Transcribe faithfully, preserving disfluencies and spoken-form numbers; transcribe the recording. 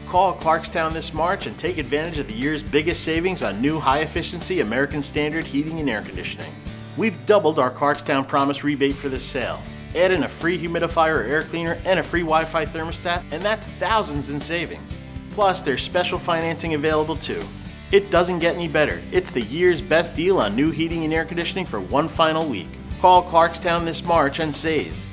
Call Clarkstown this March and take advantage of the year's biggest savings on new high-efficiency American Standard heating and air conditioning. We've doubled our Clarkstown Promise rebate for this sale. Add in a free humidifier or air cleaner and a free Wi-Fi thermostat, and that's thousands in savings. Plus, there's special financing available too. It doesn't get any better. It's the year's best deal on new heating and air conditioning for one final week. Call Clarkstown this March and save.